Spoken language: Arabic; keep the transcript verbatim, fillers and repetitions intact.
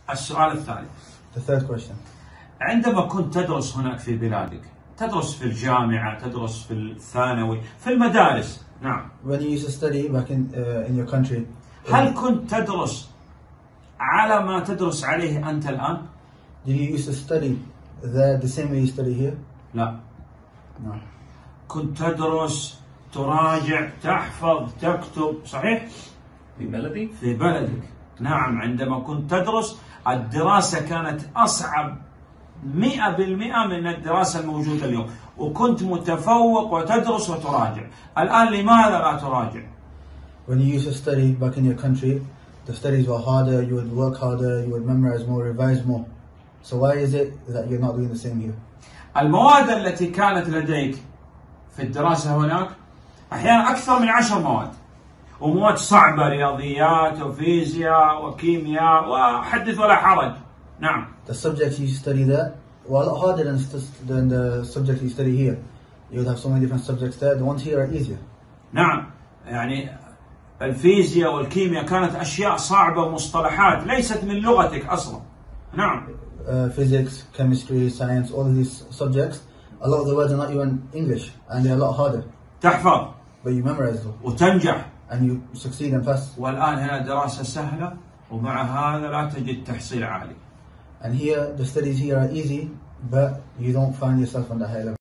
السؤال الثالث. The third question. عندما كنت تدرس هناك في بلادك، تدرس في الجامعة، تدرس في الثانوي، في المدارس، نعم. When you used to study back in uh, in your country. هل كنت تدرس على ما تدرس عليه أنت الآن؟ Did you used to study there the same way you study here? لا. No. كنت تدرس، تراجع، تحفظ، تكتب، صحيح؟ في بلدي؟ في بلدك، نعم. عندما كنت تدرس الدراسة كانت أصعب مئة بالمئة من الدراسة الموجودة اليوم، وكنت متفوق وتدرس وتراجع. الآن لماذا لا تراجع؟ When you used to study back in your country, the studies were harder, you would work harder, you would memorize more, revise more. So why is it that you're not doing the same here? المواد التي كانت لديك في الدراسة هناك أحيانا أكثر من عشر مواد، ومواد صعبة، رياضيات وفيزياء وكيمياء وحدث ولا حرج. نعم. The subjects you study there were a lot harder than, than the subjects you study here. You would have so many different subjects there. The ones here are easier. نعم. يعني الفيزياء والكيمياء كانت أشياء صعبة ومصطلحات ليست من لغتك أصلا. نعم. Uh, physics, chemistry, science, all of these subjects, a lot of the words are not even English and they're a lot harder. تحفظ. But you memorize them. وتنجح. And you succeed and pass. والآن هنا دراسة سهلة ومع هذا لا تجد تحصيل عالي. And here, the studies here are easy, but you don't find yourself on the high level.